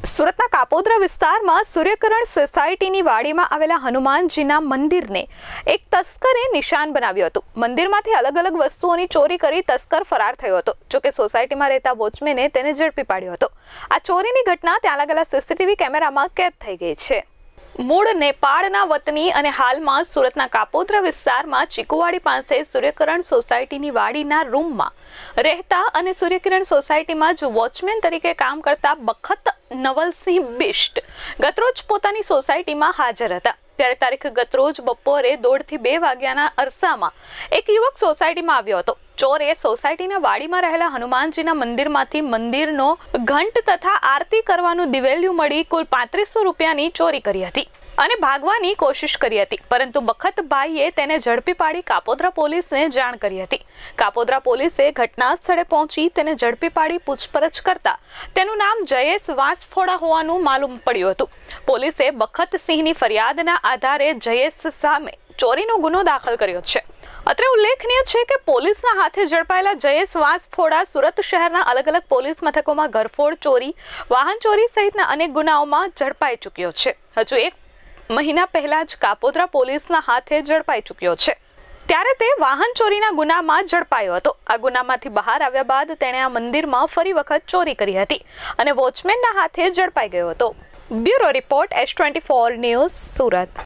સુરતના કાપોદ્રા વિસ્તારમાં સૂર્યકિરણ સોસાયટીની વાડીમાં આવેલા હનુમાનજીના મંદિરને એક તસ્કરે નિશાન બનાવ્યું હતું। મંદિરમાંથી અલગ અલગ વસ્તુઓની ચોરી કરી તસ્કર ફરાર થયો હતો। જોકે સોસાયટીમાં રહેતા વોચમેને તેને ઝડપી પાડ્યો હતો। આ ચોરીની ઘટના ત્યાં લાગેલા સીસીટીવી કેમેરામાં કેદ થઈ ગઈ છે। મૂળ નેપાળના વતની અને હાલમાં સુરતના કાપોદ્રા વિસ્તારમાં ચીકુવાડી પાસે સૂર્યકિરણ સોસાયટીની વાડીના રૂમમાં રહેતા અને સૂર્યકિરણ સોસાયટીમાં જ વોચમેન તરીકે કામ કરતા બખત નવલસિંહ બિષ્ટ ગતરોજ પોતાની સોસાયટીમાં હાજર હતા। ત્યારે તારીખ ગતરોજ બપોરે 1:30 થી 2 વાગ્યાના અરસામાં એક યુવક સોસાયટીમાં આવ્યો હતો। ચોરે સોસાયટીના વાડીમાં રહેલા હનુમાનજીના મંદિરમાંથી મંદિરનો ઘંટ તથા આરતી કરવાનું દિવેલિયું મળી કુલ 3500 રૂપિયાની ચોરી કરી હતી અને ભાગવાની કોશિશ કરી હતી, પરંતુ બખતભાઈએ તેને ઝડપી પાડી કાપોદ્રા પોલીસને જાણ કરી હતી। કાપોદ્રા પોલીસે ઘટના સ્થળે પહોંચી તેને ઝડપી પાડી પૂછપરછ કરતા તેનું નામ જયેશ વાંસફોડા હોવાનું માલુમ પડ્યું હતું। પોલીસે બખતસિંહની ફરિયાદના આધારે જયેશ સામે ચોરીનો ગુનો દાખલ કર્યો છે। અત્રે ઉલ્લેખનીય છે કે પોલીસના હાથે ઝડપાયેલા જયેશ વાંસફોડા સુરત શહેરના અલગ અલગ પોલીસ મથકોમાં ઘરફોડ ચોરી, વાહન ચોરી સહિતના અનેક ગુનાઓમાં ઝડપાઈ ચૂક્યો છે। હજુ 1 મહિના પહેલા જ કાપોદ્રા પોલીસના હાથે ઝડપાઈ ચૂક્યો છે, ત્યારે તે વાહન ચોરીના ગુનામાં ઝડપાયો હતો। આ ગુનામાંથી બહાર આવ્યા બાદ તેણે આ મંદિરમાં ફરી વખત ચોરી કરી હતી અને વોચમેનના હાથે ઝડપાઈ ગયો હતો। Bureau report S24 news Surat.